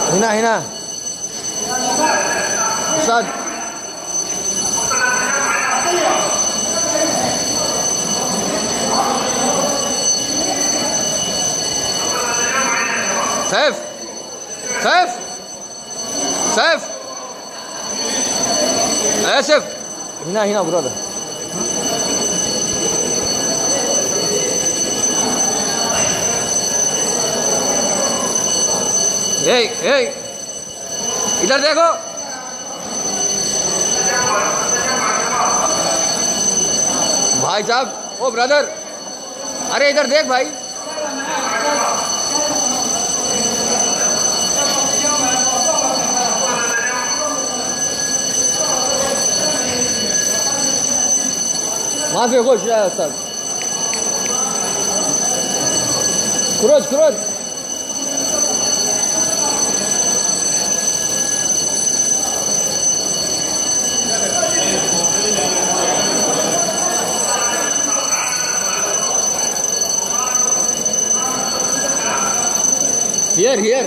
هنا هنا أستاذ. سيف سيف سيف آسف. هنا هنا برادر. हे इधर देखो। भाई साहब, ओ ब्रदर, अरे इधर देख भाई। वहां पे खुश रहा सब। क्रोज क्रोज। Here.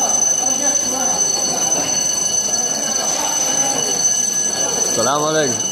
Assalamu alaikum.